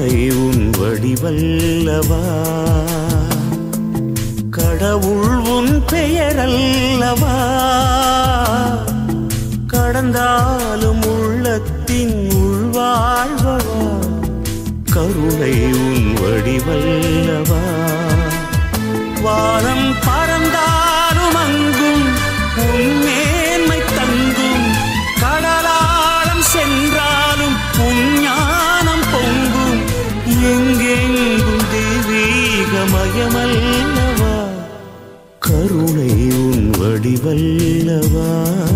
கருணை உன் வடிவல்லவா, கடவுள் உன் பெயரல்லவா, கடந்தாலும் உள்ளத்தின் உள்வாழ்வவா, கருணை உன் வடிவல்லவா. வானம் பறந்தாலும் அங்கும் உன் மேன்மை தங்கும், கடலாளம் சென்றாலும் உன் ஞானம் பொங்கும், எங்கெங்கும் தெய்வீகமயமல்லவா, கருணை உன் வடிவல்லவா.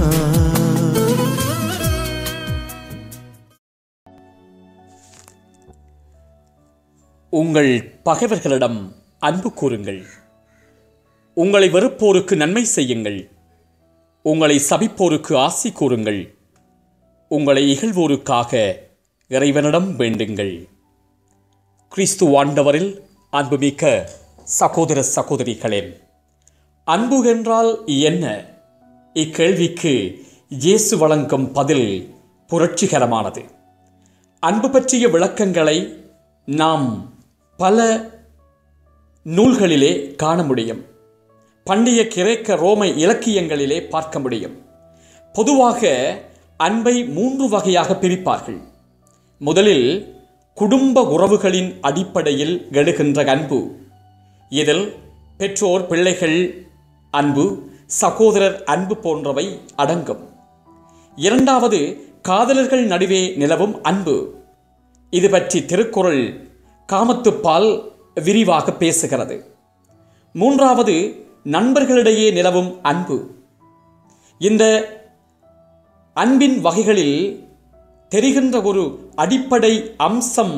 உங்கள் பகைவர்களிடம் அன்பு கூறுங்கள், உங்களை வெறுப்போருக்கு நன்மை செய்யுங்கள், உங்களை சபிப்போருக்கு ஆசி கூறுங்கள், உங்களை இகழ்வோருக்காக இறைவனிடம் வேண்டுங்கள். கிறிஸ்து ஆண்டவரில் அன்புமிக்க சகோதர சகோதரிகளே, அன்பு என்றால் என்ன? இக்கேள்விக்கு இயேசு வழங்கும் பதில் புரட்சிகரமானது. அன்பு பற்றிய விளக்கங்களை நாம் பல நூல்களிலே காண முடியும். பண்டைய கிரேக்க ரோமை இலக்கியங்களிலே பார்க்க முடியும். பொதுவாக அன்பை 3 வகையாக பிரிப்பார்கள். முதலில் குடும்ப உறவுகளின் அடிப்படையில் எழுகின்ற அன்பு. இதில் பெற்றோர் பிள்ளைகள் அன்பு, சகோதரர் அன்பு போன்றவை அடங்கும். இரண்டாவது காதலர்கள் நடுவே நிலவும் அன்பு. இது பற்றி திருக்குறள் காமத்துப்பால் விரிவாக பேசுகிறது. மூன்றாவது நண்பர்களிடையே நிலவும் அன்பு. இந்த அன்பின் வகைகளில் தெரிகின்ற ஒரு அடிப்படை அம்சம்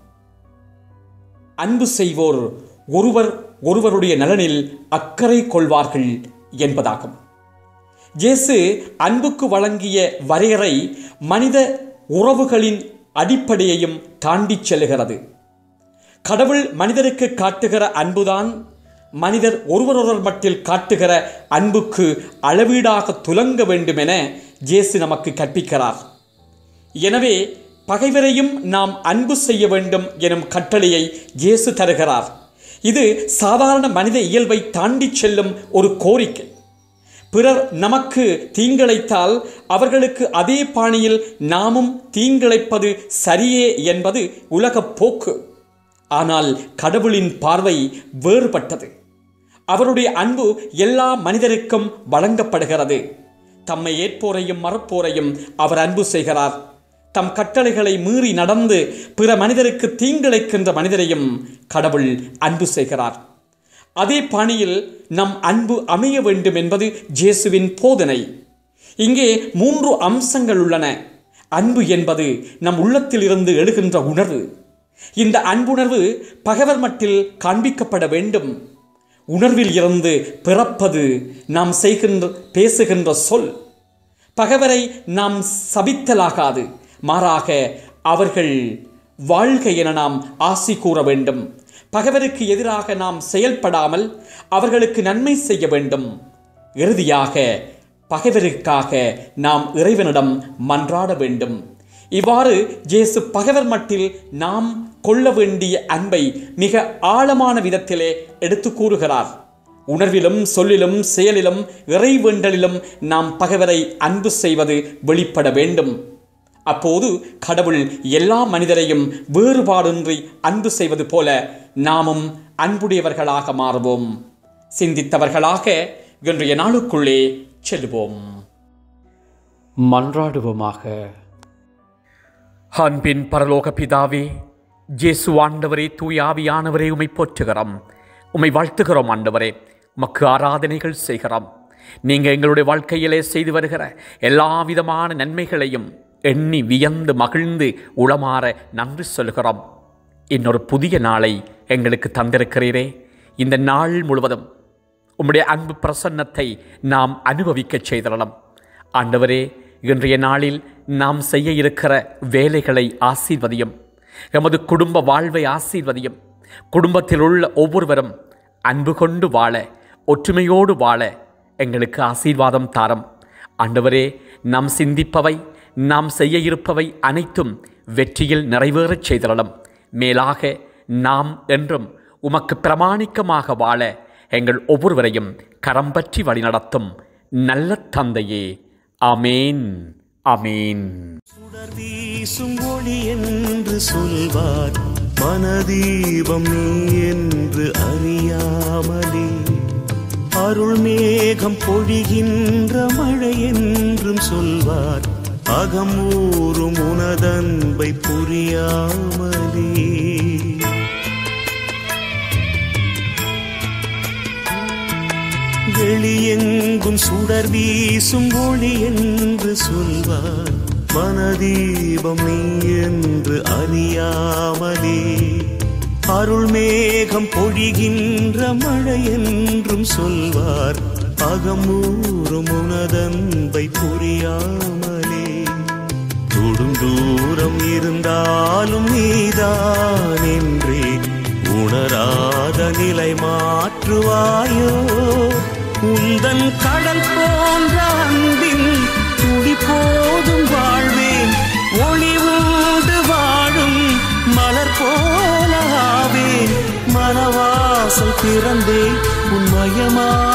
அன்பு செய்வோர் ஒருவருடைய நலனில் அக்கறை கொள்வார்கள் என்பதாகும். இயேசு அன்புக்கு வழங்கிய வரையறை மனித உறவுகளின் அடிப்படையையும் தாண்டி செல்கிறது. கடவுள் மனிதருக்கு காட்டுகிற அன்புதான் மனிதர் ஒருவரொருவர் மட்டில் காட்டுகிற அன்புக்கு அளவீடாக துலங்க வேண்டும் என இயேசு நமக்கு கற்பிக்கிறார். எனவே பகைவரையும் நாம் அன்பு செய்ய வேண்டும் எனும் கட்டளையை இயேசு தருகிறார். இது சாதாரண மனித இயல்பை தாண்டி செல்லும் ஒரு கோரிக்கை. பிறர் நமக்கு தீங்கிழைத்தால் அவர்களுக்கு அதே பாணியில் நாமும் தீங்கிழைப்பது சரியே என்பது உலகப் போக்கு. ஆனால் கடவுளின் பார்வை வேறுபட்டது. அவருடைய அன்பு எல்லா மனிதருக்கும் வழங்கப்படுகிறது. தம்மை ஏற்போரையும் மறப்போரையும் அவர் அன்பு செய்கிறார். தம் கட்டளைகளை மீறி நடந்து பிற மனிதருக்கு தீங்கிழைக்கின்ற மனிதரையும் கடவுள் அன்பு செய்கிறார். அதே பாணியில் நம் அன்பு அமைய வேண்டும் என்பது இயேசுவின் போதனை. இங்கே 3 அம்சங்கள் உள்ளன. அன்பு என்பது நம் உள்ளத்தில் இருந்து எழுகின்ற உணர்வு. இந்த அன்புணர்வு பகைவர் மட்டில் காண்பிக்கப்பட வேண்டும். உணர்வில் இருந்து பிறப்பது நாம் பேசுகின்ற சொல். பகைவரை நாம் சபித்தலாகாது, மாறாக அவர்கள் வாழ்க என நாம் ஆசி கூற வேண்டும். பகைவருக்கு எதிராக நாம் செயல்படாமல் அவர்களுக்கு நன்மை செய்ய வேண்டும். இறுதியாக பகைவருக்காக நாம் இறைவனிடம் மன்றாட வேண்டும். இவ்வாறு இயேசு பகைவர் மட்டில் நாம் கொள்ள வேண்டிய அன்பை மிக ஆழமான விதத்திலே எடுத்து கூறுகிறார். உணர்விலும் சொல்லிலும் செயலிலும் இறைவேண்டலிலும் நாம் பகைவரை அன்பு செய்வது வெளிப்பட வேண்டும். அப்போது கடவுள் எல்லா மனிதரையும் வேறுபாடின்றி அன்பு செய்வது போல நாமும் அன்புடையவர்களாக மாறுவோம். சிந்தித்தவர்களாக இன்றைய நாளுக்குள்ளே செல்வோம். மன்றாடுவோமாக. அன்பின் பரலோக பிதாவே, இயேசு ஆண்டவரே, தூய ஆவியானவரே, உம்மை போற்றுகிறோம், உம்மை வாழ்த்துகிறோம். ஆண்டவரே, உமக்கு ஆராதனைகள் செய்கிறோம். நீங்கள் எங்களுடைய வாழ்க்கையிலே செய்து வருகிற எல்லா விதமான நன்மைகளையும் எண்ணி வியந்து மகிழ்ந்து உளமாற நன்றி சொல்கிறோம். இன்னொரு புதிய நாளை எங்களுக்கு தந்திருக்கிறீரே. இந்த நாள் முழுவதும் உம்முடைய அன்பு பிரசன்னத்தை நாம் அனுபவிக்க செய்தரலாம். ஆண்டவரே, இன்றைய நாளில் நாம் செய்ய இருக்கிற வேலைகளை ஆசீர்வதியும். எமது குடும்ப வாழ்வை ஆசீர்வதியும். குடும்பத்தில் உள்ள ஒவ்வொருவரும் அன்பு கொண்டு வாழ, ஒற்றுமையோடு வாழ எங்களுக்கு ஆசீர்வாதம் தாரும். ஆண்டவரே, நாம் சிந்திப்பவை, நாம் செய்ய இருப்பவை அனைத்தும் வெற்றியில் நிறைவேறச் செய்தரலாம். மேலாக நாம் என்றும் உமக்கு பிரமாணிக்கமாக வாழ எங்கள் ஒவ்வொருவரையும் கரம் பற்றி வழிநடத்தும் நல்ல தந்தையே. ஆமேன், ஆமேன். சுடர் வீசும் ஒளி என்று சொல்வார், மனதீபம் நீ என்று அறியாமலே. அருள் மேகம் பொழிகின்ற மழை என்றும் சொல்வார், அகமூறும் உனதன்பை புரியாமலே. வெளியெங்கும் சுடர் வீசும் ஒளி என்று சொல்வார், மனதீபம் நீ என்று அறியாமலே. அருள் மேகம் பொழிகின்ற மழை என்றும் சொல்வார், அகமூறும் உனதன்பை புரியாமலே. தொடுந்தூரம் இருந்தாலும் நீதான் என்றே உணராத நிலை மாற்றுவாயோ. உந்தன் கடல் போன்ற அன்பின் துளி போதும் வாழ்வேன், ஒளி உண்டு வாழும் மலர் போலாவேன். மனவாசல் திறந்தே உன்மயமா